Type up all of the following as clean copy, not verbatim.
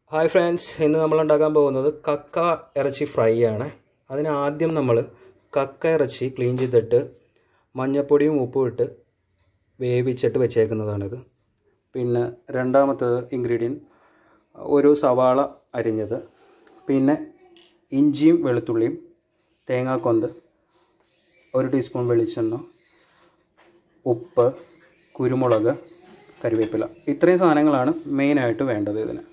Hi friends, ഇന്ന് നമ്മൾ ഉണ്ടാക്കാൻ പോകുന്നത് കക്ക ഇറച്ചി ഫ്രൈ ആണ്. അതിനാദ്യം നമ്മൾ കക്ക ഇറച്ചി ക്ലീൻ ചെയ്തിട്ട് മഞ്ഞൾപ്പൊടിയും ഉപ്പും ഇട്ട് വേവിച്ചിട്ട് വെച്ചേക്കുന്നതാണിത്. പിന്നെ രണ്ടാമത്തേത് ഇൻഗ്രീഡിയൻറ്റ് ഒരു സവാള അരിഞ്ഞത്, പിന്നെ ഇഞ്ചിയും വെളുത്തുള്ളിയും, തേങ്ങാക്കൊന്ത്, 1 ടീസ്പൂൺ വെളിച്ചെണ്ണ, ഉപ്പ്, കുരുമുളക്, കറിവേപ്പില. ഇത്രയും സാധനങ്ങളാണ് മെയിനായിട്ട് വേണ്ടത് ഇതിന്.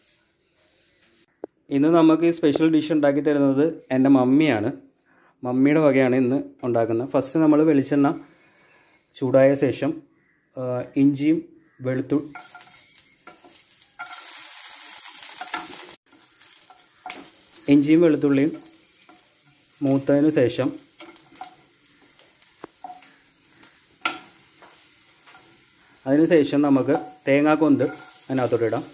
ഇന്ന് നമുക്ക് ഈ സ്പെഷ്യൽ ഡിഷ് ഉണ്ടാക്കി തരുന്നത് എൻ്റെ മമ്മിയാണ്. മമ്മിയുടെ വകയാണ് ഇന്ന് ഉണ്ടാക്കുന്നത്. ഫസ്റ്റ് നമ്മൾ വെളിച്ചെണ്ണ ചൂടായ ശേഷം ഇഞ്ചിയും വെളുത്തുള്ളിയും മൂത്തതിന് ശേഷം അതിനുശേഷം നമുക്ക് തേങ്ങാക്കൊന്ത് അതിനകത്തോട്ട് ഇടാം.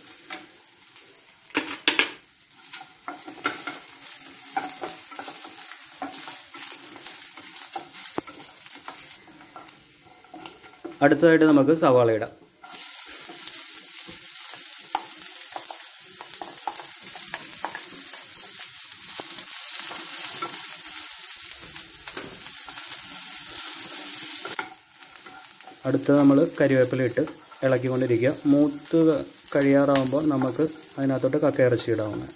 അടുത്തതായിട്ട് നമുക്ക് സവാള ഇടാം. അടുത്ത് നമ്മൾ കറിവേപ്പില ഇട്ട് ഇളക്കിക്കൊണ്ടിരിക്കുക. മൂത്ത് കഴിയാറാകുമ്പോൾ നമുക്ക് അതിനകത്തോട്ട് കക്ക ഇറച്ചി ഇടാവുന്നത്.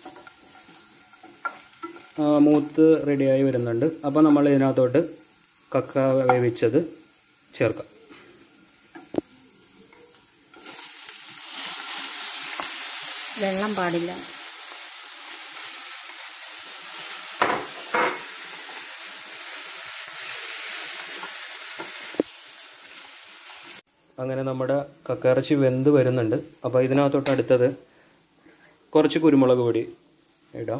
മൂത്ത് റെഡിയായി വരുന്നുണ്ട്. അപ്പോൾ നമ്മൾ ഇതിനകത്തോട്ട് കക്ക വേവിച്ചത് ചേർക്കാം. വെള്ളം പാടില്ല. അങ്ങനെ നമ്മുടെ കക്കയിറച്ചി വെന്ത് വരുന്നുണ്ട്. അപ്പോൾ ഇതിനകത്തോട്ട് അടുത്തത് കുറച്ച് കുരുമുളക് പൊടി ഇടാം.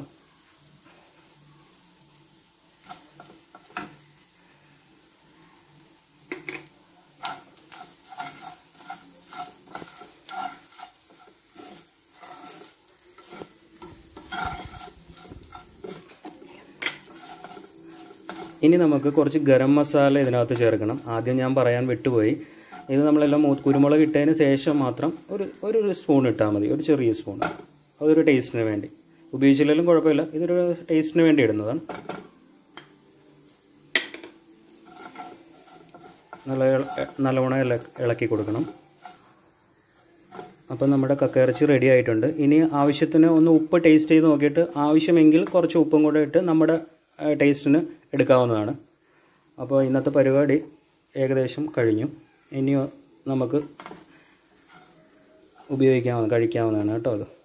ഇനി നമുക്ക് കുറച്ച് ഗരം മസാല ഇതിനകത്ത് ചേർക്കണം. ആദ്യം ഞാൻ പറയാൻ വിട്ടുപോയി. ഇത് നമ്മളെല്ലാം കുരുമുളക് ഇട്ടതിന് ശേഷം മാത്രം ഒരു സ്പൂൺ ഇട്ടാൽ മതി, ഒരു ചെറിയ സ്പൂൺ. അതൊരു ടേസ്റ്റിന് വേണ്ടി. ഉപയോഗിച്ചില്ലെങ്കിലും കുഴപ്പമില്ല, ഇതൊരു ടേസ്റ്റിന് വേണ്ടി ഇടുന്നതാണ്. നല്ലവണ്ണം ഇളക്കി കൊടുക്കണം. അപ്പം നമ്മുടെ കക്കയിറച്ചി റെഡി ആയിട്ടുണ്ട്. ഇനി ആവശ്യത്തിന് ഒന്ന് ഉപ്പ് ടേസ്റ്റ് ചെയ്ത് നോക്കിയിട്ട് ആവശ്യമെങ്കിൽ കുറച്ച് ഉപ്പും കൂടെ ഇട്ട് നമ്മുടെ ടേസ്റ്റിന് എടുക്കാവുന്നതാണ്. അപ്പോൾ ഇന്നത്തെ പരിപാടി ഏകദേശം കഴിഞ്ഞു. ഇനി നമുക്ക് കഴിക്കാവുന്നതാണ് കേട്ടോ അത്.